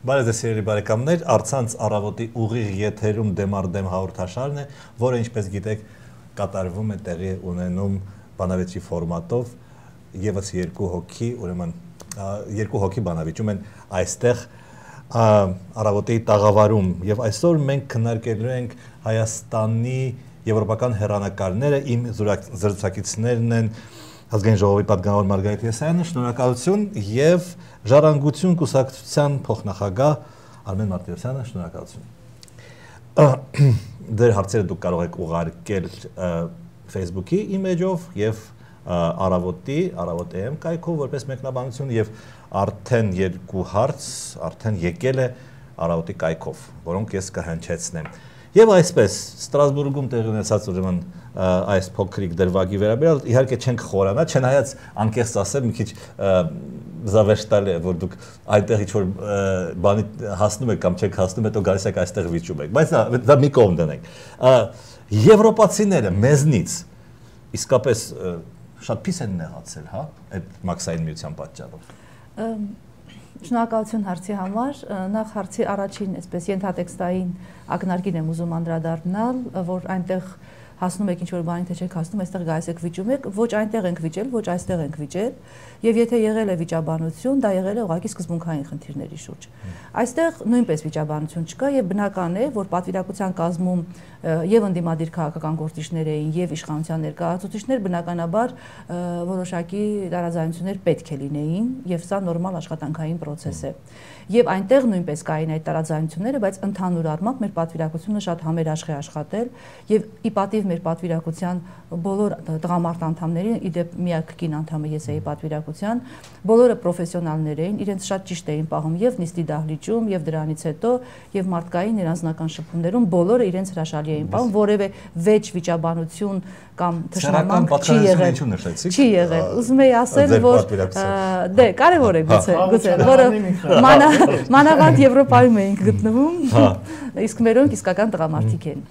Բարև ձեզ սիրելի բարեկամներ, առցանց առավոտի ուղիղ եթերում դեմարդեմ հաղորդաշարն է, որը ինչպես գիտեք կատարվում է տեղի ունենում բանավեճի ֆորմատով, եւս երկու հոգի, ուրեմն երկու հոգի բանավեճում են այստեղ առավոտի տաղավարում եւ այսօր մենք քննարկելու ենք Հայաստանի եվրոպական հեռանկարները, իմ զրուցակիցներն են Ազգային ժողովի պատգամավոր Մարգարիտ Եսայանը, շնորհակալություն եւ Ժառանգություն կուսակցության փոխնախագահ Արմեն Մարտիրոսյանը, շնորհակալություն։ Դեր հարցերը դուք կարող եք ուղարկել Facebook-ի իմեջով եւ առավոտ.am կայքով որպես մեկնաբանություն եւ արդեն երկու հարց արդեն եկել է առավոտի կայքով, որոնք ես կհնչեցնեմ։ Եվ այսպես Ստրասբուրգում տեղի ունեցած ուրեմն այս փոքրիկ դրվագի վերաբերյալ իհարկե չենք խորանա, չնայած անկեղծ ասեմ մի քիչ զավեշտալ է, որ դուք այնտեղ ինչ-որ բանի հասնում եք կամ չեք հասնում, հետո գալիս եք այստեղ վիճում եք, բայց դա մի կողմ դնենք։ Եվրոպացիները մեզնից իսկապես շատ փիս են նեղացել, հա, այդ մաքսային միության պատճառով։ Շնորհակալություն հարցի համար, նախ հարցի առաջին այսպես ենթատեքստային ակնարկին եմ ուզում անդրադառնալ, որ այնտեղ հասնում եք ինչ-որ բանի թե չեք հասնում, այստեղ գայիս եք վիճում եք, ոչ այնտեղ ենք վիճել, ոչ այստեղ ենք վիճել, եւ եթե եղել է վիճաբանություն, դա եղել է ուղղակի սկզբունքային խնդիրների շուրջ։ Այստեղ նույնպես վիճաբանություն չկա եւ բնական է, որ պատվիրակության կազմում եւ ընդդիմադիր քաղաքական գործիչներ էին եւ իշխանության ներկայացուցիչներ, բնականաբար որոշակի տարաձայնություններ պետք է լինեին եւ սա նորմալ աշխատանքային process է։ Եվ այնտեղ նույնպես կային այդ տարաձայնությունները, բայց ընդհանուր առմամբ մեր պատվիրակությունը շատ համերաշխ է աշխատել եւ ի պատիվ մեր պատվիրակության բոլոր տղամարդ անդամներին, իդեպ միակ կին անդամը ես էի պատվիրակության, բոլորը պրոֆեսիոնալներ էին, իրենց շատ ճիշտ էին պահում եւ նիստի դահլիճում եւ դրանից հետո եւ մարդկային երազնական շփումներում բոլորը իրենց հրաշալի էին պահում, որևէ վեճ վիճաբանություն կամ թշնամանք չի եղել։ Չի եղել։ Ուզում եի ասել, որ դե կարևոր է գուցե, որը մանավանդ Եվրոպայում էինք գտնվում, իսկ մերոնք իսկական տղամարդիկ են։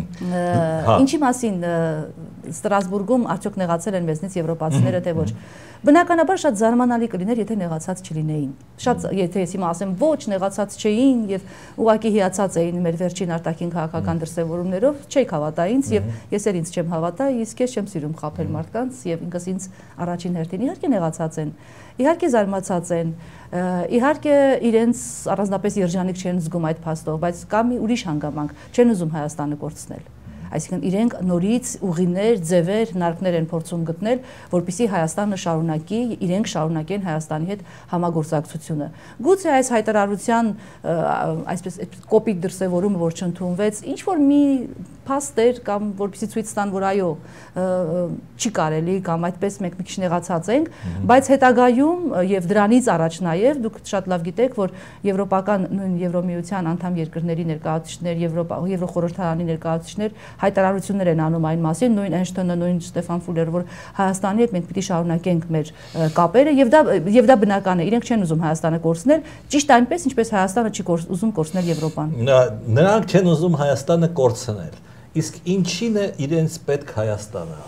Ինչի մասին Ստրասբուրգում արդյոք նեղացել են մեզնից եվրոպացիները թե ոչ։ Բնականաբար շատ զարմանալի կլիներ, եթե նեղացած չլինեին։ Շատ եթե ես հիմա ասեմ ոչ նեղացած չէին եւ ուղակի հիացած էին մեր վերջին արտաքին քաղաքական դրսևորումներով, չէիք հավատա ինձ եւ ես էլ ինձ չեմ հավատա, իսկ ես չեմ սիրում խաբել մարդկանց եւ ինքս ինձ առաջին հերթին իհարկե նեղացած են, իհարկե զարմացած են, իհարկե իրենց առանձնապես երջանիկ չեն զգում այդ փաստով, բայց կա մի ուրիշ հանգամանք, չեն ուզում Հայաստանը կորցնել։ Այսինքն իրենք նորից ուղիներ, ձևեր, հնարքներ են փորձում գտնել, որպեսզի Հայաստանը շարունակի, իրենք շարունակեն Հայաստանի հետ համագործակցությունը։ Գուցե այս հայտարարության այսպես կոպիտ դրսևորումը, որ չընդունվեց, ինչ որ մի փաստ էր կամ որպեսզի ցույց տան, որ այո, չի կարելի կամ այդպես մենք մի քիչ նեղացած ենք, բայց հետագայում եւ դրանից առաջ նաեւ դուք շատ լավ գիտեք, որ եվրոպական նույն Եվրոմիության անդամ երկրների ներկայացուցիչներ, Եվրոխորհրդարանի ներկայացուցիչներ հայտարարություններ են անում այն մասին, նույն Էնշտոնը, նույն Ստեֆան Ֆուլերը, որ Հայաստանի հետ մենք պիտի շարունակենք մեր կապերը եւ դա բնական է, իրենք չեն ուզում Հայաստանը կորցնել, ճիշտ այնպես ինչպես Հայաստանը չի ուզում կորցնել Եվրոպան։ Նրանք չեն ուզում Հայաստանը կորցնել, իսկ ինչին է իրենց պետք Հայաստանը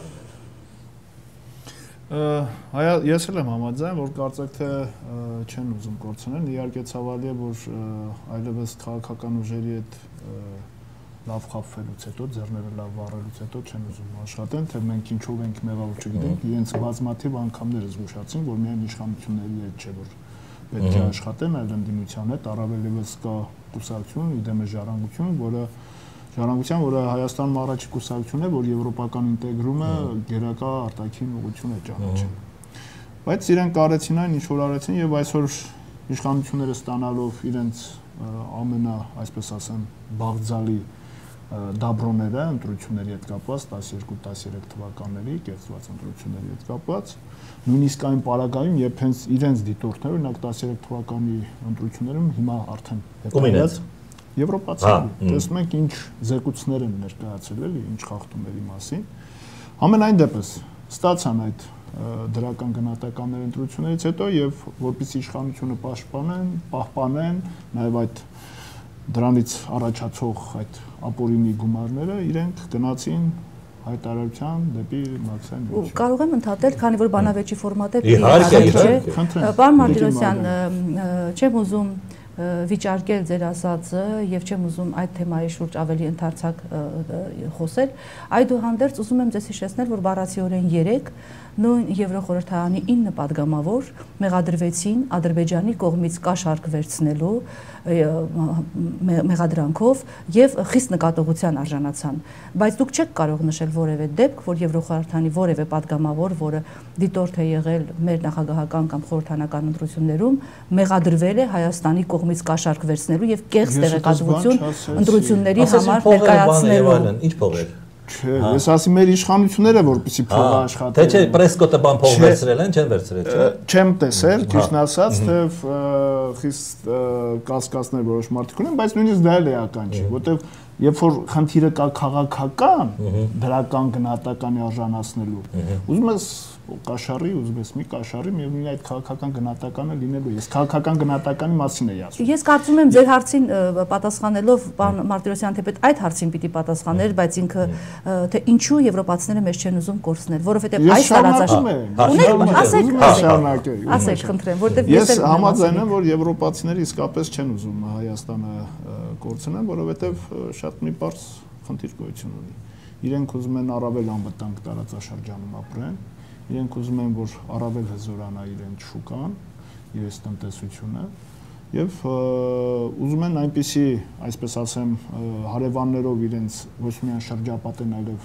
անել։ Ես էլ եմ համաձայն, որ կարծեք թե չեն ուզում կորցնել, իհարկե ցավալի է, որ այլևս քաղաքական ուժերի հետ լավ խաբվելուց հետո, ձեռները լավ վառելուց հետո չեն ուզում աշխատեն, թե մենք ինչով ենք մեղավոր չգիտենք, իրենց բազմաթիվ անգամներ զգուշացին, որ միայն իշխանությունների հետ չէ, որ պետք է աշխատեն, այլ ընդդիմության հետ, առավել ևս կա կուսակցություն, իդեմե ժառանգության, որը Հայաստանում առաջի կուսակցությունն է, որ եվրոպական ինտեգրումը գերակա արտաքին ուղղություն է ճանաչել։ Բայց իրենք արեցին այն, ինչ որ արեցին եւ այսօր իշխանությունները ստանալով իրենց ամենա, այսպես ասեմ, բաղձալի դաբրոները ընտրությունների հետ կապված 12-13 թվականների կեղծված ընտրությունների հետ կապված նույնիսկ այն պարագայում երբ հենց իրենց դիտորդները օրինակ 13 թվականի ընտրություններում հիմա արդեն հետո եվրոպացիների տեսնում ենք ինչ զեկույցներ են ներկայացել էլի ինչ խախտումների մասին ամենայն դեպս ստացան այդ դրական գնահատականներ ընտրություններից հետո եւ որպեսզի իշխանությունը պահպանեն նաեւ այդ դրանից առաջացող այդ ապօրինի գումարները իրենք գնացին հայտարարության դեպի մաքսային միջին։ Կարող եմ ընդհատել, քանի որ բանավեճի ֆորմատը պարոն Մարտիրոսյան, չեմ ուզում վիճարկել ձեր ասածը եւ չեմ ուզում այդ թեմայի շուրջ ավելի ընդարձակ խոսել, այդուհանդերձ ուզում եմ ձեզ հիշեցնել, որ բառացիորեն 3 նույն Եվրոխորհրդարանի 9 падգամավոր մեղադրվեցին Ադրբեջանի կողմից կաշառք վերցնելու մեղադրանքով եւ խիստ նկատողության արժանացան, բայց դուք չեք կարող նշել որևէ դեպք, որ Եվրոխորհրդարանի որևէ падգամավոր, որը դիտորդ է եղել մեր նախագահական կամ խորհրդանական ընտրություններում, մեղադրվել է Հայաստանի կողմից կաշառք վերցնելու եւ կեղծ տեղեկատվություն ընտրությունների համար ներկայացնելու։ Ինչ փողեր։ Չէ, ես ասի մեր իշխանությունները որպեսի փողը աշխատեն։ Թե չէ, պրեսկոտը բան փող վերցրել են, չեն վերցրել, չէ։ Չեմ տեսել, ճիշտն ասած, թե խիստ կասկածներ որոշ մարդիկ ունեն, բայց նույնիսկ դա էլ էական չի, որտեղ երբ որ խնդիրը կա քաղաքական, դրական գնահատականի արժանացնելու, ուզում ես կաշառի, ուզում ես մի կաշառի, միևնույն այդ քաղաքական գնահատականը լինելու։ Ես քաղաքական գնահատականի մասին էի ասում։ Ես կարծում եմ ձեր հարցին պատասխանելով պարոն Մարտիրոսյան թեպետ այդ հարցին պիտի պատասխաներ, բայց ինքը թե ինչու եվրոպացիները մեզ չեն ուզում կորցնել, որովհետև այս տարածաշրջանում ասեք, խնդրեմ, որովհետև ես համաձայն եմ, որ եվրոպացիները իսկապես չեն ուզում Հայաստանը կորցնեն, որովհետև շատ մի բարձ խնդիր գոյություն ունի։ Իրենք ուզում են առավել անվտանգ տարածաշրջանում ապրեն, իրենք ուզում են, որ առավել հզորանա իրենց շուկան եւ այս տնտեսությունը եւ ուզում են այնպիսի, այսպես ասեմ, հարևաններով իրենց ոչ միայն շրջապատեն, այլև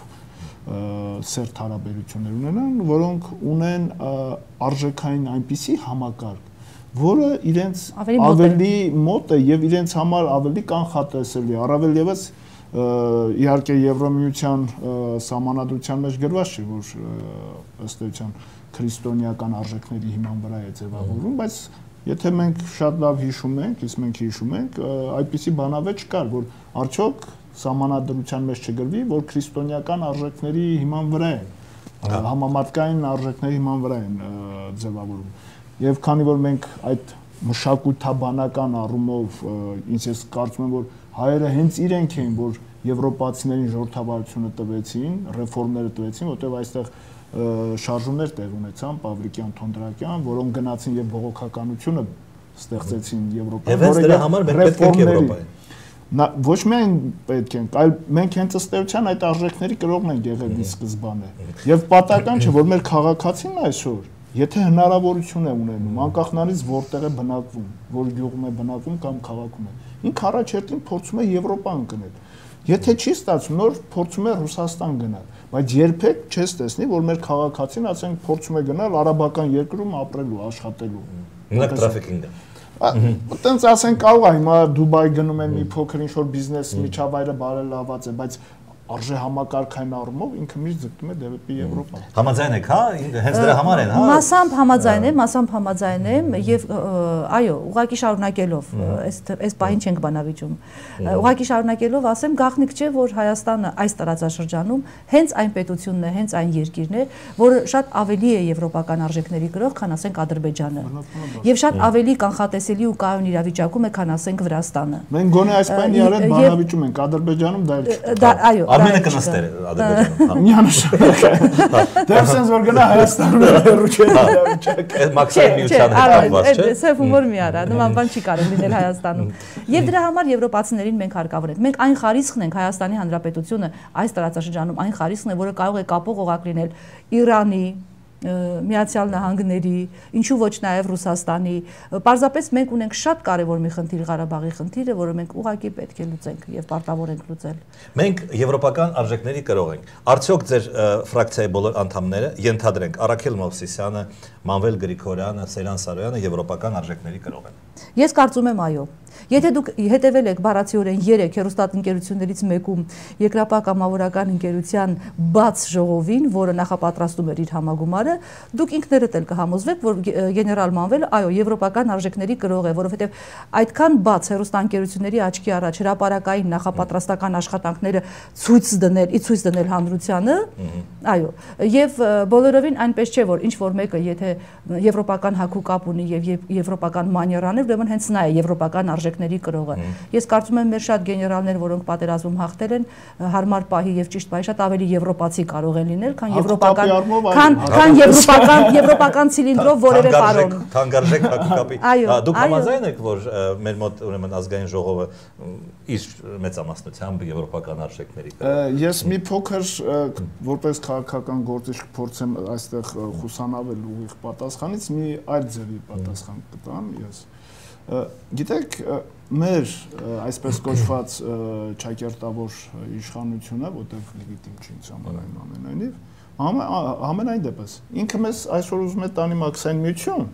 սերտ հարաբերություններ ունենան, որոնք ունեն արժեքային այնպիսի համակարգ, որը իրենց ավելի մոտ է եւ իրենց համար ավելի կանխատեսելի, առավել եւս իհարկե Եվրոմիության սահմանադրության մեջ գրված չի, որ ըստ էության քրիստոնեական արժեքների հիման վրա է ձևավորվում, բայց եթե մենք շատ լավ հիշում ենք, իսկ մենք հիշում ենք, այդպիսի բանավեճ կար, որ արդյոք սահմանադրության մեջ չգրվի, որ քրիստոնեական արժեքների հիման վրա է, համամարտկային արժեքների հիման վրա են ձևավորվում։ Եվ քանի որ մենք այդ մշակութաբանական առումով ինձ կարծում եմ, որ հայերը հենց իրենք էին, որ եվրոպացիներին ժողովրդավարությունը տվեցին, ռեֆորմները տվեցին, որտեղ այստեղ շարժումներ տեղ ունեցան, Պավլիկյան, Թոնդրակյան, որոնք գնացին եւ բողոքականությունը ստեղծեցին Եվրոպայում, որը դրա համար մենք պետք է Եվրոպային։ Ոչ միայն պետք ենք, այլ մենք հենց ըստ էության այդ արժեքների կրողն ենք եղել ի սկզբանե։ Եվ պատահական չէ, որ մեր քաղաքացին այսօր, եթե հնարավորություն է ունենում, անկախ նրանից որտեղ է բնակվում, որ գյուղում է բնակվում կամ քաղաքում է, ինքը առաջերտին փորձում է Եվրոպա ընկնել։ Եթե չի ստացվում, նոր փորձում է Ռուսաստան գնալ, բայց երբեք չես տեսնի, որ մեր քաղաքացին, ասենք, փորձում է գնալ արաբական երկրում ապրելու, աշխատելու։ Նույնիսկ տրաֆիկինգը։ Այտենց ասենք կարող է հիմա Դուբայ գնում են մի փոքր ինչ-որ բիզնես միջավայրը բարելաված է, բայց արժե համակարգային առումով ինքը միշտ ձգտում է դեպի Եվրոպա։ Համաձայն եք, հա, հենց դրա համար են, հա։ Մասամբ համաձայն եմ եւ այո, ուղղակի շարունակելով, այս պահին չենք բանավիճում։ Ուղղակի շարունակելով ասեմ, գաղտնիք չէ, որ Հայաստանը այս տարածաշրջանում հենց այն պետությունն է, հենց այն երկիրն է, որը շատ ավելի է եվրոպական արժեքների գրող, քան ասենք Ադրբեջանը։ Եւ շատ ավելի կանխատեսելի ու կայուն իրավիճակում է, քան ասենք Վրաստանը։ Մենք գոնե այս պահին իրար բանավիճում ենք, Ադրբեջանում դա էլ չէ։ Այո, Արմենը կնստեր Ադրբեջանում։ Միանշանակ։ Դեռ sense որ գնա Հայաստանում հեռու չէ իրավիճակը։ Այդ մաքսային միության հետ կապված չէ։ Սև հումոր մի արա, նման բան չի կարող լինել Հայաստանում։ Եվ դրա համար եվրոպացիներին մենք հարկավոր ենք։ Մենք այն խարիսխն ենք, Հայաստանի Հանրապետությունը այս տարածաշրջանում այն խարիսխն է, որը կարող է կապող օղակ լինել Իրանի, Միացյալ Նահանգների, ինչու ոչ նաև Ռուսաստանի։ Պարզապես մենք ունենք շատ կարևոր մի խնդիր, Ղարաբաղի խնդիրը, որը մենք ուղղակի պետք է լուծենք եւ պարտավոր ենք լուծել։ Մենք եվրոպական արժեքների կրող ենք։ Արդյոք ձեր ֆրակցիայի բոլոր անդամները, ենթադրենք, Արաքել Մովսիսյանը, Մանվել Գրիգորյանը, Սեյլան Սարոյանը եվրոպական արժեքների կրող են։ Ես կարծում եմ այո։ Եթե դուք հետևել եք բառացիորեն 3 հեռուստաընկերություններից մեկում երկրապահ կամավորական ընկերության բաց ժողովին, որը նախապատրաստում էր իր համագումարը, դուք ինքներդ էլ կհամոզվեք, որ գեներալ Մանվելը այո, եվրոպական արժեքների կրող է, որովհետև այդքան բաց հեռուստաընկերությունների աչքի առաջ հրապարակային նախապատրաստական աշխատանքները ցույց դնել հանրությանը, Այո, եւ բոլորովին այնպես չէ, որ ինչ որ մեկը եթե եվրոպական հակու կապ ունի եւ եվրոպական մանիերաներ, ուրեմն հենց նա է եվրոպական արժեքների կրողը։ Ես կարծում եմ մեր շատ գեներալներ, որոնք պատերազմում հաղթել են, հարմար պահի եւ ճիշտ պահի շատ ավելի եվրոպացի կարող են լինել, քան եվրոպական ցիլինդրով որևէ պարոն։ Թանկարժեք հակու կապի։ Դուք համաձայն եք, որ մեր մոտ ուրեմն ազգային ժողովը իր մեծամասնությամբ եվրոպական արժեքների կրող։ Ես մի փոքր որպես քաղաքական գործիչ փորձեմ այստեղ խուսանավել ուղիղ պատասխանից մի այլ ձևի պատասխան կտամ ես։ Գիտեք, մեր այսպես կոչված ճակերտավոր իշխանությունը, որտեղ լեգիտիմ չի ինձ համար այնուամենայնիվ, ամենայն դեպս ինքը մեզ այսօր ուզում է տանի մաքսային միություն,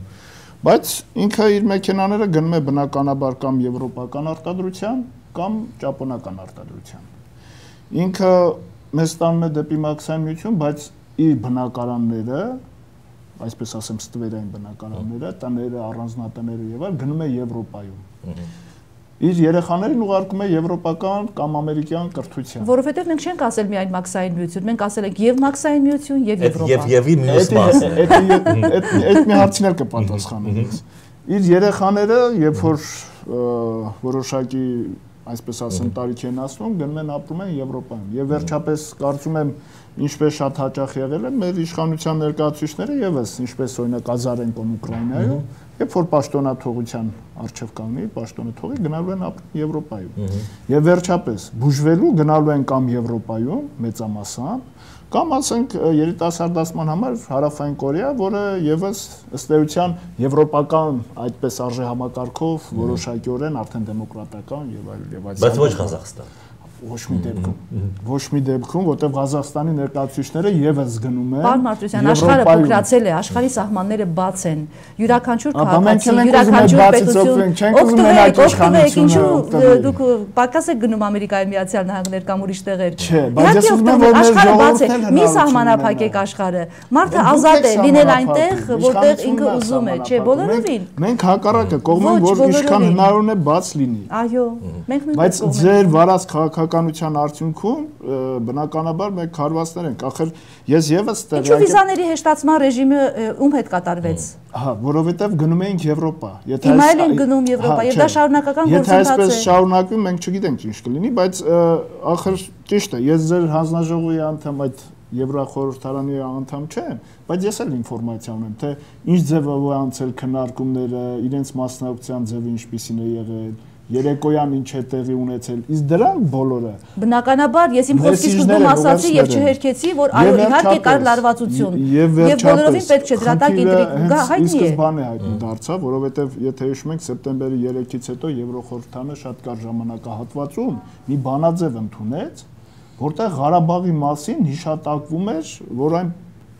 բայց ինքը իր մեքենաները գնում է բնականաբար կամ եվրոպական արտադրության կամ ճապոնական արտադրության։ Ինքը մեզ տանում է դեպի մաքսային միություն, բայց իր բնակարանները, այսպես ասեմ, ստվերային բնակարանները, տները, առանձնատները եւ այլ գնում է Եվրոպայում։ Իր երեխաներին ուղարկում է եվրոպական կամ ամերիկյան կրթության։ Որովհետև մենք չենք ասել միայն մաքսային միություն, մենք ասել ենք եւ մաքսային միություն եւ Եվրոպա։ Եվի մյուս մասը։ Այդ մի հարցին էլ կպատասխանեմ ես։ Իր երեխաները, երբ որ որոշակի, այսպես ասեմ, տարիք են ասնում, գնում են ապրում են Եվրոպայում։ Եվ վերջապես կարծում եմ, ինչպես շատ հաճախ եղել է, մեր իշխանության ներկայացուցիչները եւս, ինչպես օրինակ Ազարենկոն Ուկրաինայում, երբ որ պաշտոնաթողության առջև կանգնի, պաշտոնը թողի, գնալու են ապրել Եվրոպայում։ Եվ վերջապես բուժվելու գնալու են կամ Եվրոպայում մեծամասամբ, կամ ասենք երիտասարդացման համար Հարավային Կորեա, որը եւս ըստ էության եվրոպական այդպես արժեհամակարգով որոշակիորեն արդեն դեմոկրատական եւ այլ։ Բայց ոչ Ղազախստան։ Ոչ մի դեպքում, որտեղ Ղազախստանի ներկայացուցիչները եւս գնում են։ Պարոն Մարտիրոսյան, աշխարհը փոքրացել է, աշխարհի սահմանները բաց են։ Յուրաքանչյուր քաղաքի, յուրաքանչյուր պետություն օգտվեք, ինչու դուք պակաս եք գնում Ամերիկայի Միացյալ Նահանգներ կամ ուրիշ տեղեր։ Չէ, բայց ես ուզում եմ, որ աշխարհը բաց է։ Մի սահմանափակեք աշխարհը։ Մարդը ազատ է լինել այնտեղ, որտեղ ինքը ուզում է, չէ, բոլորովին։ Մենք հակառակը կողմենք, որ ինչքան հնարավոր է բաց լինի։ Այո, մենք նույնպես։ Բայց ձեր վարած քաղաքականության արդյունքում բնականաբար մենք քարվածներ ենք, ախր ես եւս տեղյակ եմ։ Ինչու վիզաների հեշտացման ռեժիմը ում հետ կատարվեց։ Ահա, որովհետեւ գնում ենք Եվրոպա։ Հիմա էլ են գնում Եվրոպա, եւ դա շարունակական գործընթաց է։ Եթե այսպես շարունակվի, մենք չգիտենք ինչ կլինի, բայց ախր ճիշտ է, ես ձեր հանձնաժողովի անդամ այդ Եվրախորհրդարանի անդամ չեմ, բայց ես էլ ինֆորմացիա ունեմ, թե ինչ ձևով է անցել քննարկումները, իրենց մասնակցության ձևը ինչպիսին է եղել, երեկոյան ինչ է տեղի ունեցել, իսկ դրանք բոլորը բնականաբար ես իմ խոսքից սկզբում ասացի եւ չհերքեցի, որ այո իհարկե կար լարվածություն եւ բոլորովին պետք չէ դրա տակ ինտրիգ գա, հայտնի է։ Իսկ բանը հայտնի դարձավ, որովհետեւ եթե հիշում եք սեպտեմբերի 3-ից հետո Եվրոխորհրդանը շատ կար ժամանակահատվածում մի բանաձև ընդունեց, որտեղ Ղարաբաղի մասին հիշատակվում էր, որ այն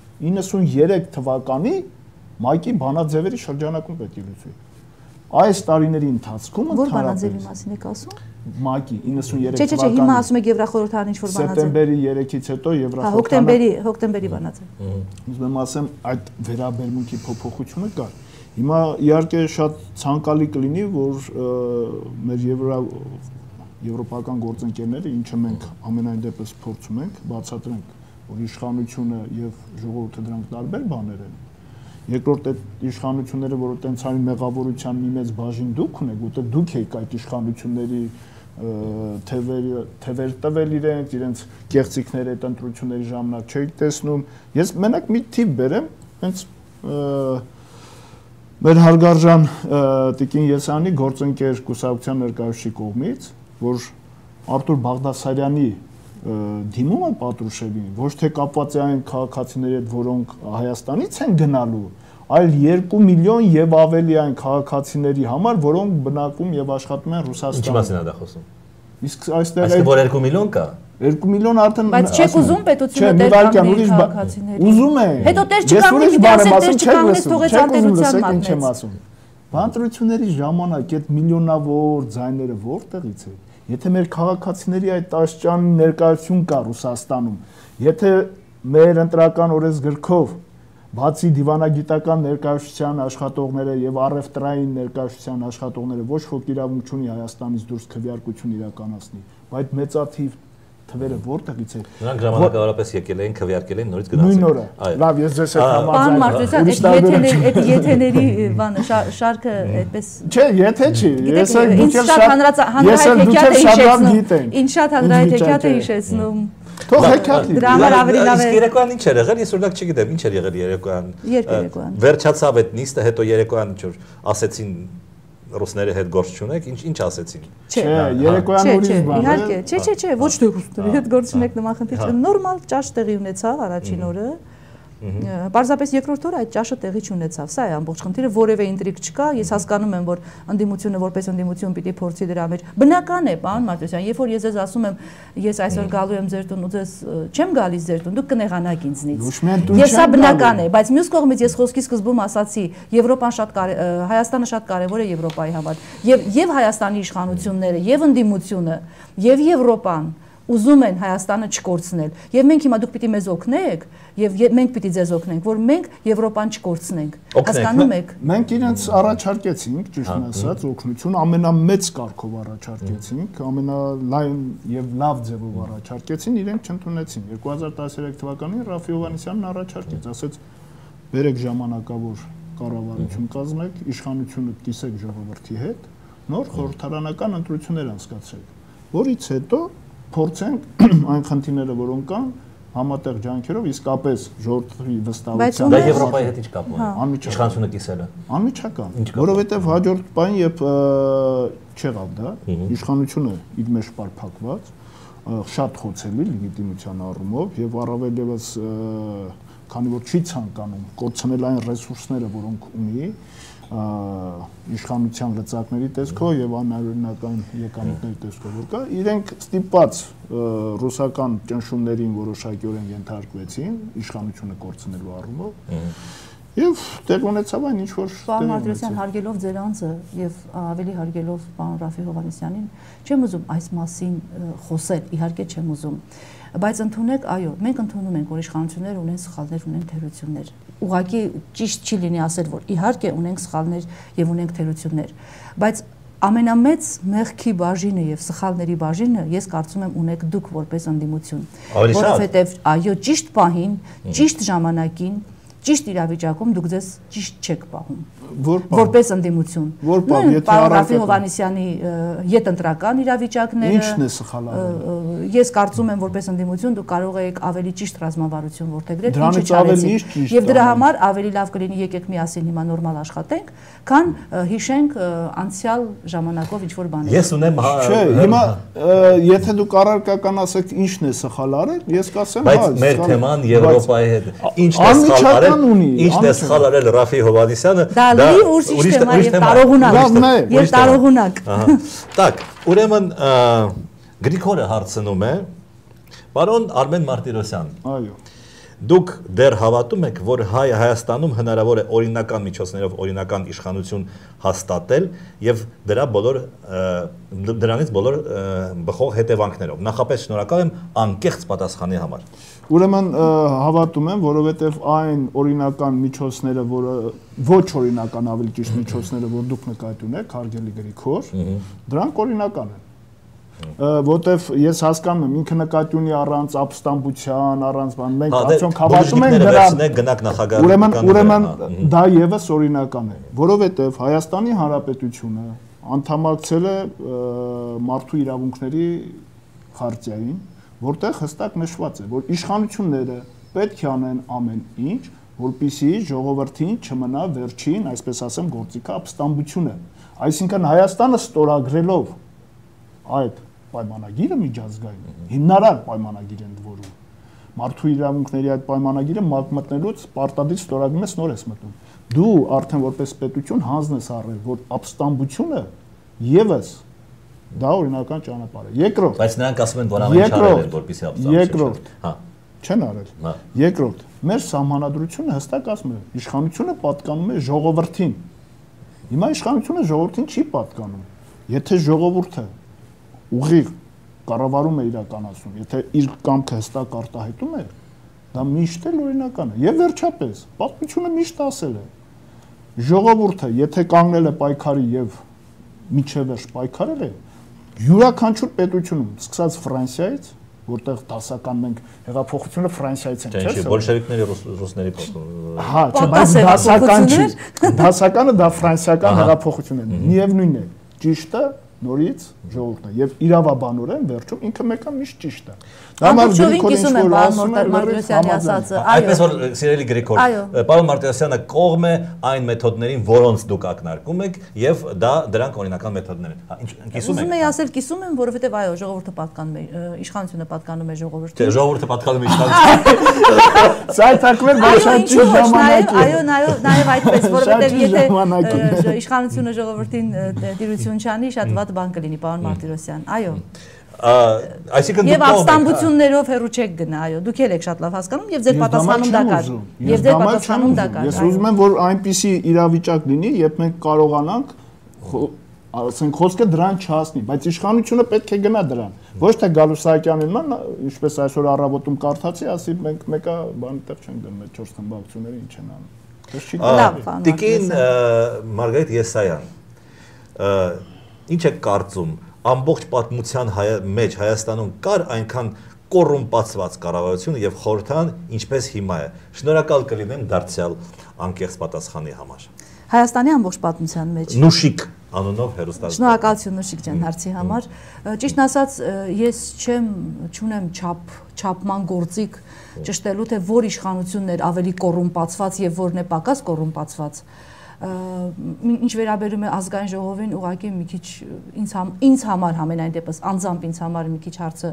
93 թվականի մայկի բանաձևերի շրջանակում պետք է լուծվի։ Այս տարիների ընթացքում Որ բանաձևի մասին եք ասում։ ՄԱԿ-ի 93 թվականի։ Չէ, հիմա ասում եք Եվրախորհրդարանի ինչ որ բանաձև։ Սեպտեմբերի 3-ից հետո Եվրախորհրդարանը հոկտեմբերի բանաձև։ Ուզում եմ ասեմ, այդ վերաբերմունքի փոփոխությունը կար։ Հիմա իհարկե շատ ցանկալի կլինի, որ մեր եվրոպական գործընկերները, ինչը մենք ամենայն դեպս փորձում ենք, բացատրենք, որ իշխանությունը եւ ժողովուրդը դրանք տարբեր բաներ են։ Երկրորդ այդ իշխանությունները, որ տենց այն մեղավորության մի մեծ բաժին դուք ունեք, որտեղ դուք եք այդ իշխանությունների թևեր տվել իրենց կեղծիքները այդ ընտրությունների ժամանակ չէիք տեսնում։ Ես մենակ մի թիվ բերեմ, հենց մեր հարգարժան Տիկին Եսյանի գործընկեր կուսակցության ներկայացուցիչի կողմից, որ Արտուր Բաղդասարյանի դիմումը Պատրուշևին ոչ թե կապված է այն քաղաքացիների հետ, որոնք Հայաստանից են գնալու, այլ 2 միլիոն եւ ավելի այն քաղաքացիների համար, որոնք բնակվում եւ աշխատում են Ռուսաստանում։ Ինչի մասին է դա խոսում։ Իսկ այստեղ Այսինքն որ 2 միլիոն կա։ 2 միլիոն արդեն բայց չեք ուզում պետությունը տեղ կանգնել քաղաքացիներին։ Ուզում եմ։ Հետո տեղ չկանգնի, դասեր չկանգնես թողեց արտերության մատնեց։ Բանտրությունների ժամանակ այդ միլիոնավոր ձայները որտեղից է։ Եթե մեր քաղաքացիների այդ աշճան ներկայություն կա Ռուսաստանում, եթե մեր ընտրական օրենսգրքով բացի դիվանագիտական ներկայացության աշխատողները եւ առևտրային ներկայացության աշխատողները ոչ ոք իրավունք չունի Հայաստանից դուրս քվեարկություն իրականացնի, բայց մեծաթիվ թվերը որտեղից է։ Նրանք ժամանակավորապես եկել էին, քվեարկել էին, նորից գնացել։ Նույն օրը։ Լավ, ես ձեզ հետ Պարոն Մարտիրոսյան, այդ եթեների բանը շարքը այդպես Չէ, եթե չի, ես ինձ շատ հանրահայտ հեքիաթ է հիշեցնում։ Թող հեքիաթ լինի։ Դրա համար ավելի լավ է։ Իսկ երեկոյան ինչ էր եղել, ես օրինակ չգիտեմ, ինչ էր եղել երեկոյան։ Երբ երեկոյան։ Վերջացավ այդ նիստը, հետո երեկոյան ինչ որ ասեցին ռուսների հետ գործ չունեք, ինչ ասեցին։ Չէ, երեկոյան ուրիշ բան է։ Իհարկե, չէ, ոչ թե ռուսների հետ գործ չունեք նմանխնդիր չէ, նորմալ ճաշ տեղի ունեցավ առաջին օրը։ Պարզապես երկրորդ օրը այդ ճաշը տեղի չունեցավ։ Սա է ամբողջ խնդիրը, որևէ ինտրիգ չկա։ Ես հասկանում եմ, որ ընդդիմությունը որպես ընդդիմություն պիտի փորձի դրա մեջ։ Բնական է, պարոն Մարտիրոսյան, երբ որ ես ձեզ ասում եմ, ես այսօր գալու եմ ձեր տուն ու ձեզ չեմ գալիս ձեր տուն, դուք կնեղանաք ինձնից։ Եվ սա բնական է, բայց մյուս կողմից ես խոսքի սկզբում ասացի, Եվրոպան Հայաստանը շատ կարևոր է Եվրոպայի համար։ Եվ Հայաստանի իշխանությունները, եւ ընդդիմությունը, եւ Եվրոպան ուզում են Հայաստանը չկորցնել։ Եվ մենք հիմա դուք պիտի մեզ օգնեք, եւ մենք պիտի ձեզ օգնենք, որ մենք Եվրոպան չկորցնենք։ Հասկանում եք։ Մենք իրենց առաջարկեցինք, ճիշտն ասած, օգնություն ամենամեծ կարգով առաջարկեցինք, ամենալայն եւ լավ ձևով առաջարկեցին, իրենք չընդունեցին։ 2013 թվականին Ռաֆի Հովհաննիսյանն առաջարկեց, ասեց՝ «Բերեք ժամանակավոր կառավարություն կազմեք, իշխանությունը կիսեք ժողովրդի հետ, նոր խորհրդարանական ընտրություններ անցկացրեք, որից հետո փորձենք այն խնդիրները, որոնք կան, համատեղ ջանքերով իսկապես ժողովրդի վստահությամբ։ Դա Եվրոպայի հետ ինչ կապ ունի։ Իշխանությունը կիսելը։ Անմիջական, որովհետև հաջորդ պահին երբ չեղավ դա, իշխանությունը իր մեջ պարփակված, շատ խոցելի լեգիտիմության առումով եւ առավել եւս քանի որ չի ցանկանում կորցնել այն ռեսուրսները, որոնք ունի իշխանության լծակների տեսքով եւ անօրինական եկամուտների տեսքով որ կա, իրենք ստիպված ռուսական ճնշումներին որոշակիորեն ենթարկվեցին իշխանությունը կորցնելու առումով եւ տեղ ունեցավ այն ինչ որ Պարոն Մարտիրոսյան, հարգելով ձեր անձը եւ ավելի հարգելով պարոն Ռաֆի Հովհաննիսյանին, չեմ ուզում այս մասին խոսել, իհարկե չեմ ուզում, բայց ընդունեք, այո, մենք ընդունում ենք, որ իշխանությունները ունեն սխալներ, ունեն թերություններ։ Ուղղակի ճիշտ չի լինի ասել, որ իհարկե ունենք սխալներ եւ ունենք թերություններ, բայց ամենամեծ մեղքի բաժինը եւ սխալների բաժինը ես կարծում եմ ունեք դուք որպես ընդդիմություն, որովհետեւ այո, ճիշտ պահին, ճիշտ ժամանակին, ճիշտ իրավիճակում դուք ձեզ ճիշտ չեք պահում։ Որպես ընդդիմություն։ Պարոն Ռաֆի Հովհաննիսյանի յետընտրական իրավիճակները։ Ինչն է սխալարել։ Ես կարծում եմ, որպես ընդդիմություն դուք կարող եք ավելի ճիշտ ռազմավարություն որդեգրել, ինչը չարեցիք։ Եվ դրա համար ավելի լավ կլինի եկեք միասին հիմա նորմալ աշխատենք, քան հիշենք անցյալ ժամանակով ինչ որ բաներ։ Ես ունեմ Չէ, հիմա եթե դուք առարկական ասեք ինչն է սխալարել, ես կասեմ հա։ Բայց մեր թեման Եվրոպայի հետ ինչն է սխալարել, ինչն է սխալարել Ռաֆի Հովհաննիսյանը, դա ուրիշ թեմա եւ տարողունակ։ Так, ուրեմն Գրիգորը հարցնում է, պարոն Արմեն Մարտիրոսյան։ Այո։ Դուք դեռ հավատում եք, որ Հայաստանում հնարավոր է օրինական միջոցներով օրինական իշխանություն հաստատել եւ դրանից բոլոր բխող հետևանքներով։ Նախապես շնորհակալ եմ անկեղծ պատասխանի համար։ Ուրեմն հավատում եմ, որովհետեւ այն օրինական միջոցները, որը ոչ օրինական ավելի ճիշտ միջոցները, որ դուք նկատի ունեք, հարգելի Գրիգոր, դրանք օրինական են։ Որտեվ ես հասկանում եմ ինքը նկատի ունի առանց ապստամբության, առանց բան, մենք արդյոք հավատում ենք դրան։ Ուրեմն դա եւս օրինական է, որովհետեւ Հայաստանի Հանրապետությունը անդամակցել է մարդու իրավունքների խարտիային, որտեղ հստակ նշված է, որ իշխանությունները պետք է անեն ամեն ինչ, որպեսզի ժողովրդին չմնա վերջին, այսպես ասեմ, գործիքը ապստամբությունը։ Այսինքն Հայաստանը ստորագրելով այդ պայմանագիրը միջազգային հիմնարար պայմանագիր են դվորում մարդու իրավունքների այդ պայմանագիրը մտնելուց պարտադիր ստորագրում ես նոր ես մտնում դու արդեն որպես պետություն հանձն ես առել որ ապստամբությունը եւս դա օրինական ճանապարհ է երկրորդ բայց նրանք ասում են որ ամեն ինչ արել են որպեսզի ապստամբություն երկրորդ հա չեն արել երկրորդ մեր սահմանադրությունը հստակ ասում է իշխանությունը պատկանում է ժողովրդին հիմա իշխանությունը ժողովրդին չի պատկանում եթե ժողովուրդը ուղիղ կառավարում է իրականացում, եթե իր կամքը հստակ արտահայտում է, դա միշտ էլ օրինական է։ Եվ վերջապես, պատմությունը միշտ ասել է. ժողովուրդը, եթե կանգնել է պայքարի եւ միջևերջ պայքարել է, յուրաքանչյուր պետությունում, սկսած Ֆրանսիայից, որտեղ դասական մենք հեղափոխությունը Ֆրանսիայից են, չէ՞։ Բոլշևիկների ռուսների փոխում։ Հա, չէ, բայց դասական չի։ Դասականը դա ֆրանսիական հեղափոխություն է։ Միևնույնն է, ճիշտը նորից ժողովուրդն է եւ իրավաբանորեն վերջում ինքը մեկը միշտ ճիշտ է։ Դա Գրիգորին կիսում է պարոն Մարտիրոսյանի ասածը։ Այդպես որ սիրելի Գրիգոր, պարոն Մարտիրոսյանը կողմ է այն մեթոդներին, որոնց դուք ակնարկում եք եւ դրանք օրինական մեթոդներ են։ Ինչ կիսում եք։ Ուզում եի ասել կիսում եմ, որովհետեւ այո, ժողովուրդը պատկանում է, իշխանությունը պատկանում է ժողովրդին։ Չէ, ժողովուրդը պատկանում է իշխանությանը։ Սա թակվեր բաշան չի ժամանակի։ Այո, նաեւ այդպես, որովհետեւ եթե իշխանությունը ժողովրդին դիրություն չանի, շատ վատ բան կլինի, պարոն Մարտիրոսյան։ Այո։ Այսինքն Եվ ապստամբություններով հեռու չեք գնա, այո, դուք եք շատ լավ հասկանում եւ ձեր պատասխանում դա կար։ Եվ ձեր պատասխանում դա կար։ Ես ուզում եմ, որ այնպիսի իրավիճակ լինի, երբ մենք կարողանանք, ասենք, խոսքը դրան չհասնի, բայց իշխանությունը պետք է գնա դրան։ Ոչ թե Գալուս Սահակյանին ման, ինչպես այսօր առավոտում կարդացի, ասի մենք մեկը բանի տեղ չենք դնում, այդ 4 խմբակցությունները ինչ են անում։ Դա չի կարող։ Տիկին Մարգարիտ Եսայան, ինչ եք կարծում, ամբողջ պատմության մեջ Հայաստանում կար այնքան կոռումպացված կառավարություն եւ խորհրդան, ինչպես հիմա է։ Շնորհակալ կլինեմ դարձյալ անկեղծ պատասխանի համար։ Հայաստանի ամբողջ պատմության մեջ։ Նուշիկ անունով հերոստատус։ Շնորհակալություն Նուշիկ ջան հարցի համար։ Ճիշտն ասած, ես չունեմ չափման գործիք ճշտելու թե որ իշխանությունն էր ավելի կոռումպացված եւ որն է պակաս կոռումպացված։ Ինչ վերաբերում է ազգային ժողովին, ուղղակի մի քիչ ինձ համար համենայն դեպս անձամբ ինձ համար մի քիչ հարցը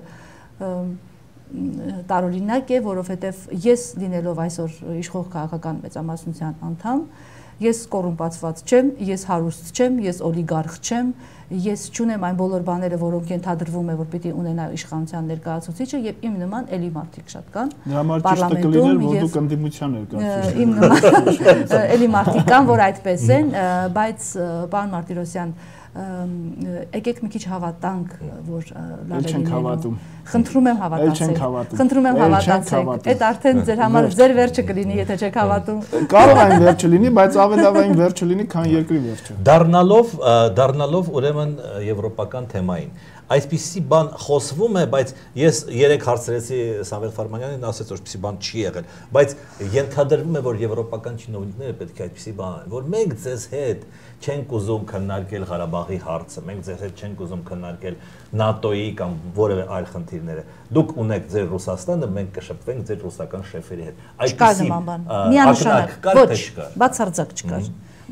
տարօրինակ է, որովհետև ես լինելով այսօր իշխող քաղաքական մեծամասնության անդամ, ես կոռումպացված չեմ, ես հարուստ չեմ, ես օլիգարխ չեմ, ես չունեմ այն բոլոր բաները, որոնք ենթադրվում է, որ պիտի ունենա իշխանության ներկայացուցիչը եւ իմ նման էլի մարդիկ շատ կան պարլամենտում եւ դուք ընդդիմության ներկայացուցիչ իմ նման էլի մարդիկ կան, որ այդպես են, բայց պարոն Մարտիրոսյան, եկեք մի քիչ հավատանք, որ լավ է լինելու։ Խնդրում եմ հավատացեք։ Խնդրում եմ հավատացեք։ Այդ արդեն ձեր համար ձեր վերջը կլինի, եթե չեք հավատում։ Կարող այն վերջը լինի, բայց ավելի լավ այն վերջը լինի, քան երկրի վերջը։ Դառնալով ուրեմն եվրոպական թեմային։ Այսպիսի բան խոսվում է, բայց ես երեք հարցրեցի Սամվել Ֆարմանյանին, ասեց որ այսպիսի բան չի եղել, բայց ենթադրվում է, որ եվրոպական չինովնիկները պետք է այսպիսի բան անեն, որ մենք ձեզ հետ չենք ուզում քննարկել Ղարաբաղի հարցը, մենք ձեզ հետ չենք ուզում քննարկել ՆԱՏՕ-ի կամ որևէ այլ խնդիրները։ Դուք ունեք ձեր Ռուսաստանը, մենք կշփվենք ձեր ռուսական շեֆերի հետ։ Այդպիսի միանշանակ ոչ, բացարձակ չկար։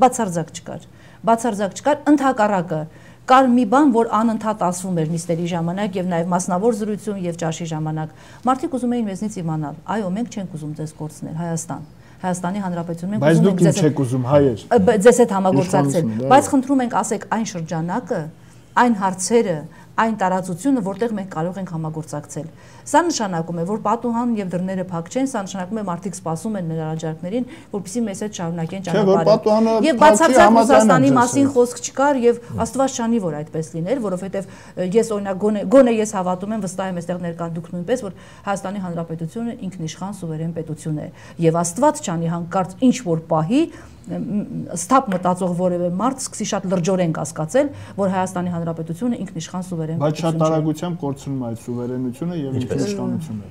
Բացարձակ չկար, ընդհակառակը կար մի բան, որ անընդհատ ասվում էր նիստերի ժամանակ եւ նաեւ մասնավոր զրույցում եւ ճաշի ժամանակ։ Մարդիկ ուզում էին մեզնից իմանալ, այո, մենք չենք ուզում ձեզ կորցնել, Հայաստանի Հանրապետություն, մենք ուզում ենք ձեզ չեք ուզում հայեր։ Ձեզ հետ համագործակցել, բայց խնդրում ենք ասեք այն շրջանակը, այն հարցերը, այն տարածությունը, որտեղ մենք կարող ենք համագործակցել։ Սա նշանակում է, որ պատուհան եւ դռները փակ չեն, սա նշանակում է մարդիկ սպասում են նրա աջակներին, որպեսզի մեզ հետ շարունակեն ճանապարհը։ Եվ բացարձակ Ռուսաստանի մասին խոսք չկար եւ Աստված չանի, որ այդպես լիներ, որովհետեւ ես օրինակ գոնե ես հավատում եմ, վստահ եմ այստեղ ներկա դուք նույնպես, որ Հայաստանի Հանրապետությունը ինքնիշխան սուվերեն պետություն է եւ Աստված չանի հանկարծ ինչ որ պահի ստապ մտածող որևէ մարդ սկսի շատ լրջորեն կասկածել, որ Հայաստանի Հանրապետությունը ինքնիշխան սուվերեն պետություն է։ Բայց շատ արագությամբ կորցնում է այդ սուվերենությունը եւ ինքնիշխանությունը։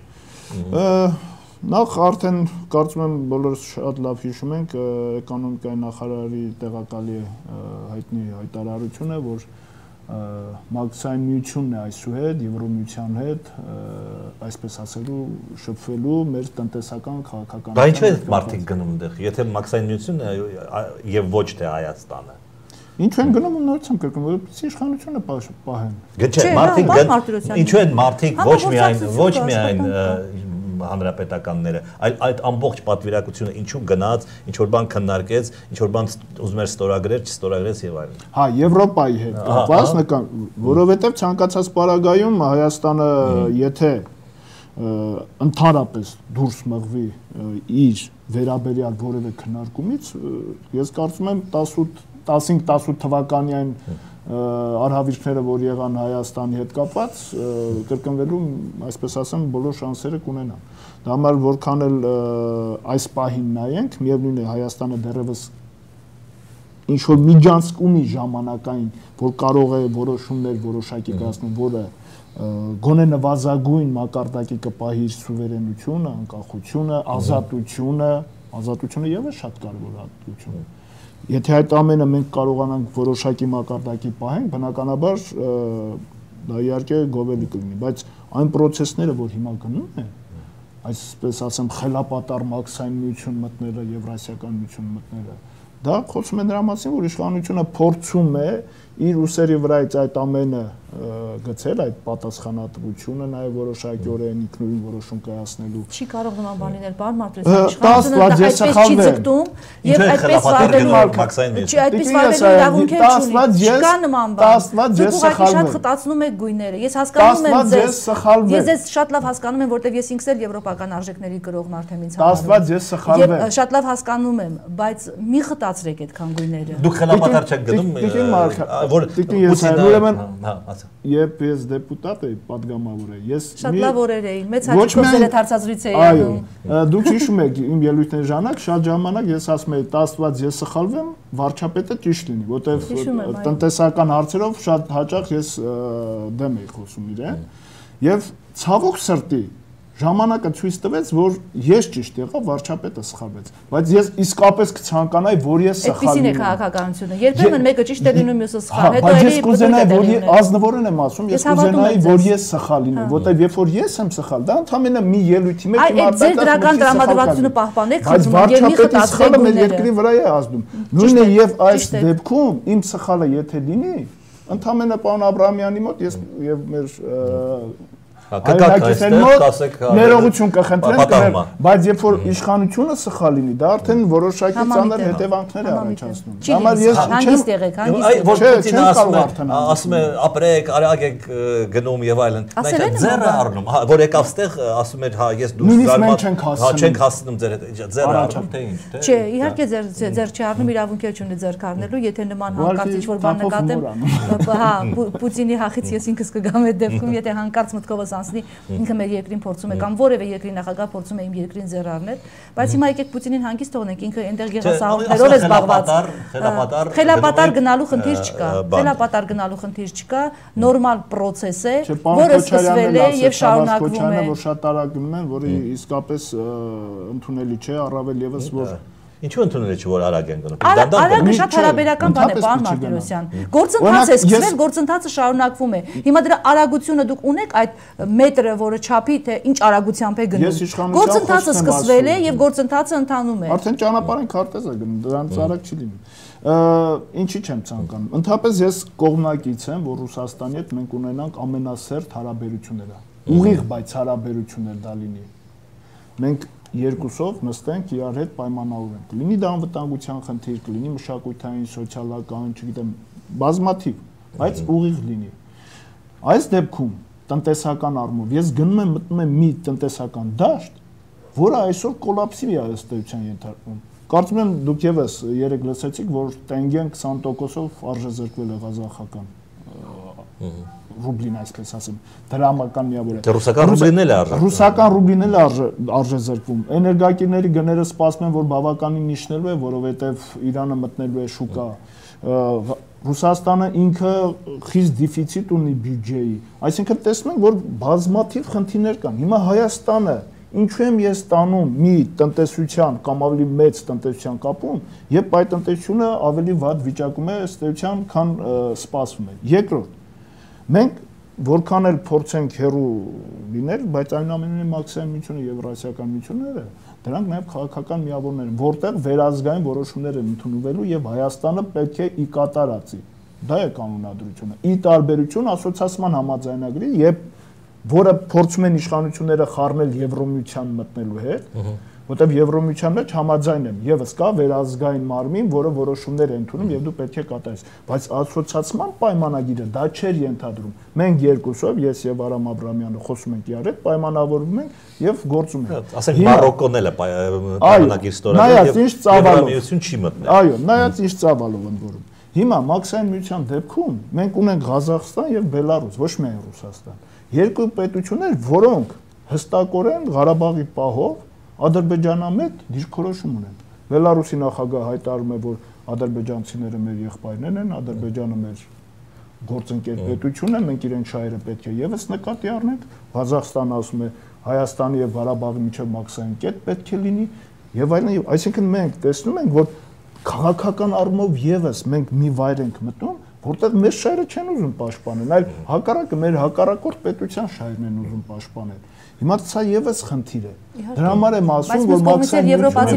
Նախ արդեն կարծում եմ բոլորս շատ լավ հիշում ենք էկոնոմիկայի նախարարի տեղակալի հայտնի հայտարարությունը, որ մաքսային միությունն է այսուհետ Եվրոմիության հետ, այսպես ասելու, շփվելու մեր տնտեսական քաղաքական։ Բայց ինչու է մարդիկ գնում այնտեղ, եթե մաքսային միությունն է եւ ոչ թե Հայաստանը։ Ինչու են գնում ու նորից եմ կրկնում, որպեսզի իշխանությունը պահեն։ Չէ, մարդիկ ինչու են մարդիկ ոչ միայն հանրապետականները, այլ այդ ամբողջ պատվիրակությունը ինչու գնաց, ինչ որ բան քննարկեց, ինչ որ բան ուզում էր ստորագրել, չստորագրեց եւ այլն։ Հա, Եվրոպայի հետ կապված նկան, որովհետեւ ցանկացած պարագայում Հայաստանը եթե ընդհանրապես դուրս մղվի իր վերաբերյալ որևէ քննարկումից, ես կարծում եմ 15-18 թվականի այն արհավիրքները, որ եղան Հայաստանի հետ կապված, կրկնվելու, այսպես ասեմ, բոլոր շանսերը կունենան։ Դա համար որքան էլ այս պահին նայենք, միևնույն է Հայաստանը դեռևս ինչ որ միջանցք ունի ժամանակային, որ կարող է որոշումներ որոշակի կայացնել, որը գոնե նվազագույն մակարդակի կպահի իր սուվերենությունը, անկախությունը, ազատությունը եւս շատ կարևոր հատկություն է։ Եթե այդ ամենը մենք կարողանանք որոշակի մակարդակի պահենք, բնականաբար դա իհարկե գովելի կլինի, բայց այն process-ները, որ հիմա գնում են, այսպես ասեմ, խելապատար մաքսային միություն մտնելը, Եվրասիական միություն մտնելը, դա խոսում է նրա մասին, որ իշխանությունը փորձում է իր ուսերի վրայից այդ ամենը գցել, այդ պատասխանատվությունը, նաև որոշակիորեն ինքնուրույն որոշում կայացնելու։ Չի կարող նման բան լինել, պարոն Մարտիրոսյան, իշխանությունը այդպես չի ձգտում եւ այդպես վարվելու այդպես վարվելու իրավունքեր չունի։ Չկա նման բան։ Դուք շատ խտացնում եք գույները։ Ես հասկանում եմ ձեզ։ Ես ձեզ շատ լավ հասկանում եմ, որտեղ ես ինքս էլ եվրոպական արժեքների գրող մարդ եմ ինձ համար։ Աստված ես սխալվեմ։ Եվ շատ լավ հասկանում եմ, բայց մի խտացրեք այդքան գույները։ Դուք խելապատար չեք գնում, որ ուրեմն Երբ ես դեպուտատ էի, падգամավոր էի, ես շատ լավ օրեր էին, մեծ հաճույքով ձեր հարցազրույց էի անում։ Այո, դուք հիշում եք իմ ելույթների ժամանակ, շատ ժամանակ ես ասում էի, Աստված ես սխալվեմ, վարչապետը ճիշտ լինի, որտեղ տնտեսական հարցերով շատ հաճախ ես դեմ էի խոսում իրեն, եւ ցավոք սրտի ժամանակը ցույց տվեց, որ ես ճիշտ եղա, վարչապետը սխալվեց, բայց ես իսկապես կցանկանայի, որ ես սխալ լինեմ։ Այդպեսին է քաղաքականությունը։ Երբեմն մեկը ճիշտ է լինում, մյուսը սխալ, հետո էլի ես կուզենայի, որ ազնվորեն եմ ասում, ես կուզենայի, որ ես սխալ լինեմ, որտեղ երբ որ ես եմ սխալ, դա ընդհանրապես մի ելույթի մեջ իմ արտադրած ձեր դրական տրամադրվածությունը պահպանեք, խնդրում եմ, եւ մի խտացրեք մեր երկրի վրա է ազդում։ Նույնն է եւ այս դեպքում իմ սխալը եթե լինի, ընդհանրապես պարոն Աբրահամյանի մոտ ես եւ մեր ներողություն կխնդրեմ, բայց երբ որ իշխանությունը սխալ լինի, դա արդեն որոշակի ծանր հետևանքներ է առաջացնում։ Համար ես հանգիստ եղեք, ասում է ապրեք, արագ եք գնում եւ այլն։ Նա ձեռը առնում, որ եկավ ստեղ, ասում էր, հա, ես դուրս գալու, չենք հասնում ձեր հետ, ձեռը առնում թե ինչ, թե։ Չէ, իհարկե ձեռ չի առնում, իրավունքեր չունի ձեռք առնելու, եթե նման հանկարծ ինչ-որ բան նկատեմ, հա, Պուտինի հախից ես ինքս կգամ այդ դեպքում, եթե հանկարծ մտքովս ինքը մեր երկրին փորձում է կամ որևէ երկրի նախագահ փորձում է իմ երկրին ձեռ առնել, բայց հիմա եկեք Պուտինին հանգիստ թողնենք, ինքը այնտեղ գեղասահմաններով է զբաղված։ Խելապատար գնալու խնդիր չկա։ Խելապատար գնալու խնդիր չկա, նորմալ process է, որը սկսվել է եւ շարունակվում է։ Որ շատ արագ գնում են, որը իսկապես ընդունելի չէ, առավել եւս որ Ինչու ընդունել չի որ արագ են գնում։ Արագը շատ հարաբերական բան է, պարոն Մարտիրոսյան։ Գործընթաց է սկսվել, գործընթացը շարունակվում է։ Հիմա դրա արագությունը դուք ունեք այդ մետրը, որը չափի թե ինչ արագությամբ է գնում։ Գործընթացը սկսվել է եւ գործընթացը ընթանում է։ Արդեն ճանապարհին քարտեզ է գնում, դրանից արագ չի լինի։ Ինչի չեմ ցանկանում։ Ընդհանրապես ես կողմնակից եմ, որ Ռուսաստանի հետ մենք ունենանք ամենասերտ հարաբերությունները։ Ուղիղ, բայց հարաբերություններ դա լինի։ Մենք երկուսով նստենք իրար հետ պայմանավորենք։ Լինի դա անվտանգության խնդիր, կլինի մշակութային, սոցիալական, չգիտեմ, բազմաթիվ, բայց ուղիղ լինի։ Այս դեպքում տնտեսական առումով ես գնում եմ մտնում եմ մի տնտեսական դաշտ, որը այսօր կոլապսի է ըստ էության ենթարկվում։ Կարծում եմ դուք եւս երեք լսեցիք, որ տենգեն 20%-ով արժեզրկվել է ղազախական ռուբլին, այսպես ասեմ, դրամական միավոր է։ Ռուսական ռուբլին էլ է արժեզրկվում։ Ռուսական ռուբլին էլ արժեզրկվում։ Էներգակիրների գները սպասում են, որ բավականին իջնելու է, որովհետև Իրանը մտնելու է շուկա։ Ռուսաստանը ինքը խիստ դեֆիցիտ ունի բյուջեի։ Այսինքն տեսնում ենք, որ բազմաթիվ խնդիրներ կան։ Հիմա Հայաստանը ինչու եմ ես տանում մի տնտեսության կամ ավելի մեծ տնտեսության կապում, երբ այդ տնտեսությունը ավելի վատ վիճակում է ըստ էության, քան սպասվում է։ Երկրորդ, մենք որքան էլ փորձենք հեռու լինել, բայց այնուամենայնիվ մաքսային միությունը, Եվրասիական միությունները, դրանք նաև քաղաքական միավորներ են, որտեղ վերազգային որոշումներ են ընդունվելու եւ Հայաստանը պետք է ի կատարածի։ Դա է կանոնադրությունը։ Ի տարբերություն ասոցիացիան համաձայնագրի, որը փորձում են իշխանությունները խառնել Եվրոմիության մտնելու հետ, որտեղ Եվրոմիության մեջ համաձայն եմ, եւս կա վերազգային մարմին, որը որոշումներ է ընդունում եւ դու պետք է կատարես, բայց ասոցիացիան պայմանագիրը դա չէր ենթադրում։ Մենք երկուսով, ես եւ Արամ Աբրահամյանը խոսում ենք իրար հետ, պայմանավորվում ենք եւ գործում ենք։ Ասենք Մարոկոն էլ է պայմանագիր ստորագրել եւ Եվրամիություն չի մտնել։ Այո, նայած ինչ ծավալով են որում։ Հիմա մաքսային միության դեպքում մենք ունենք Ղազախստան եւ Բելարուս, ոչ միայն Ռուսաստան։ Երկու պետություններ, որոնք հստակորեն Ղարաբաղի պահով ադրբեջանամետ դիրքորոշում ունեն։ Բելարուսի նախագահը հայտարարում է, որ ադրբեջանցիները մեր եղբայրներն են, Ադրբեջանը մեր գործընկեր պետություն է, մենք իրենք շահերը պետք է եւս նկատի առնենք։ Ղազախստանը ասում է Հայաստանի եւ Ղարաբաղի միջև մաքսային կետ պետք է լինի եւ այլն, այսինքն մենք տեսնում ենք, որ քաղաքական առումով եւս մենք մի վայր ենք մտնում, որտեղ մեր շահերը չեն ուզում պաշտպանել, այլ հակառակը մեր հակառակորդ պետության շահերն են ուզում պաշտպանել։ Հիմա սա եւս խնդիր է։ Դրա համար եմ ասում, որ մաքսային եվրոպացի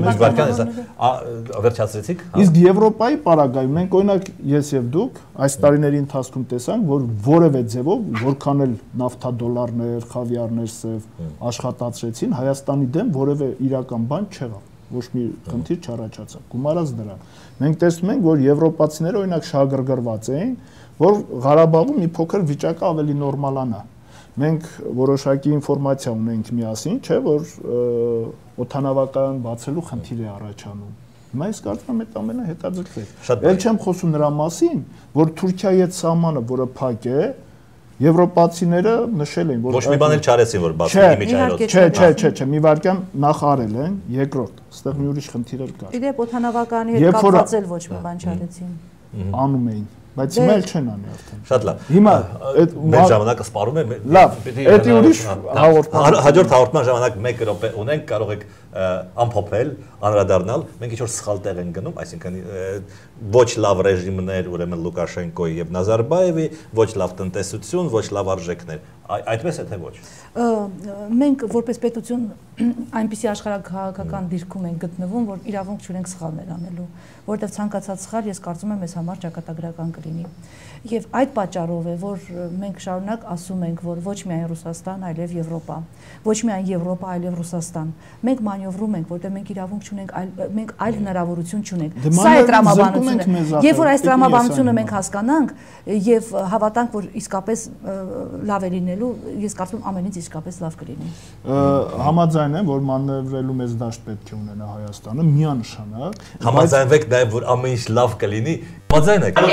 վերջացրեցիք։ Իսկ Եվրոպայի պարագայում մենք օրինակ ես եւ դուք այս տարիների ընթացքում տեսանք, որ որևէ ձևով որքան էլ նավթադոլարներ, խավիարներ սև աշխատացրեցին, Հայաստանի դեմ որևէ իրական բան չեղավ։ Ոչ մի խնդիր չառաջացավ։ Գումարած դրան։ Մենք տեսնում ենք, որ եվրոպացիները օրինակ շահագրգռված էին, որ Ղարաբաղում մի փոքր վիճակը ավելի նորմալանա։ Մենք որոշակի ինֆորմացիա ունենք միասին, չէ, որ օդանավակայան բացելու խնդիր է առաջանում։ Հիմա ես կարծում եմ այդ ամենը հետաձգվեց։ Էլ չեմ խոսում նրա մասին, որ Թուրքիայի հետ սահմանը, որը փակ է, եվրոպացիները նշել են, որ ոչ մի բան էլ չարեցին, որ բացվի միջայլոց։ Չէ, մի վարքյան նախ արել են, երկրորդ, այստեղ մի ուրիշ խնդիր էլ կար։ Իդեպ օդանավականի հետ կապված էլ ոչ մի բան չարեցին։ Անում էին, բայց հիմա էլ չեն անի արդեն։ Շատ լավ։ Հիմա մեր ժամանակը սպառում է։ Լավ, դա ուրիշ հաղորդման։ Հաջորդ հաղորդման ժամանակ 1 րոպե ունենք, կարող եք ամփոփել, անդրադառնալ։ Մենք ինչ-որ սխալ տեղ ենք գնում, այսինքն ոչ լավ ռեժիմներ, ուրեմն Լուկաշենկոյի եւ Նազարբաևի, ոչ լավ տնտեսություն, ոչ լավ արժեքներ։ Այդպես է թե ոչ։ Մենք որպես պետություն այնպիսի աշխարհակահաղական դիրքում ենք գտնվում, որ իրավունք չունենք սխալներ անելու, որովհետև ցանկացած սխալ ես կարծում եմ մեզ համար ճակատագրական կլինի։ Եվ այդ պատճառով է, որ մենք շարունակ ասում ենք, որ ոչ միայն Ռուսաստան, այլև Եվրոպա, ոչ միայն Եվրոպա, այլև Ռուսաստան։ Մենք մանևրում ենք, որտեղ մենք իրավունք չունենք, մենք այլ հնարավորություն չունենք։ Սա է տրամաբանությունը։ Եվ որ այս տրամաբանությունը մենք հասկանանք եւ հավատանք, որ իսկապես լավ է լինելու, ես կարծում եմ ամենից իսկապես լավ կլինի։ Համաձայն եմ, որ մանևրելու մեծ դաշտ պետք է ունենա Հայաստանը, միանշանակ։ Համաձայնվեք նաև, որ ամեն ինչ լավ կլինի։ Համաձայն եք։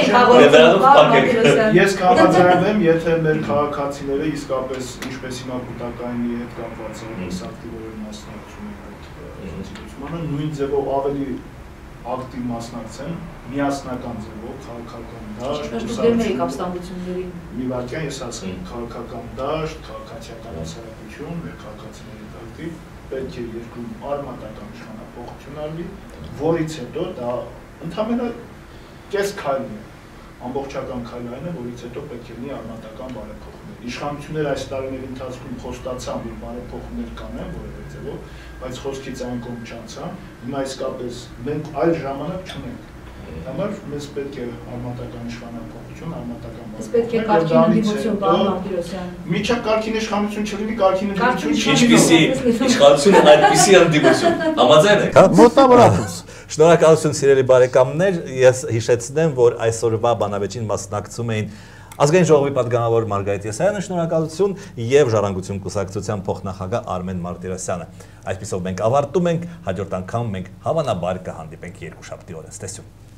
Ես կհամաձայնեմ եմ, եթե մեր քաղաքացիները իսկապես ինչպես հիմա կൂട്ടակայինի հետ կապված են, ակտիվորեն մասնակցում են այդ զգացումանը, նույն ձևով ավելի ակտիվ մասնակցեն, միասնական ձևով քաղաքական դաշտ, մի վարքյան ես ասեմ, քաղաքական դաշտ, քաղաքացիական հասարակություն, մեր քաղաքացիների ակտիվ, պետք է երկրում արմատական իշխանապողություն արվի, որից հետո դա ընդհանրապես կես քայլն է, ամբողջական քայլն այն է, որից հետո պետք է լինի արմատական բարեփոխումներ։ Իշխանությունները այս տարիների ընթացքում խոստացան, որ բարեփոխումներ կանեն որևէ ձևով, բայց խոսքից այն կողմ չանցան, հիմա իսկապես մենք այլ ժամանակ չունենք։ Համար մեզ պետք է արմատական իշխանապողություն, արմատական բարեփոխումներ։ Պետք է կարգին ընդդիմություն, պարոն Անդրոսյան։ Միջա կարգին իշխանություն չլինի, կարգին ընդդիմություն չի։ Ինչպիսի իշխանություն, այդպիսի ընդդիմություն։ Համաձայն եք, հա։ Մոտավորապես։ Շնորհակալություն սիրելի բարեկամներ, ես հիշեցնեմ, որ այսօրվա բանավեճին մասնակցում էին Ազգային ժողովի պատգամավոր Մարգարիտ Եսայանը, շնորհակալություն, եւ Ժառանգություն կուսակցության փոխնախագահ Արմեն Մարտիրոսյանը։ Այսպիսով մենք ավարտում ենք, հաջորդ անգամ մենք հավանաբար կհանդիպենք երկուշաբթի օրը։ Ցտեսություն։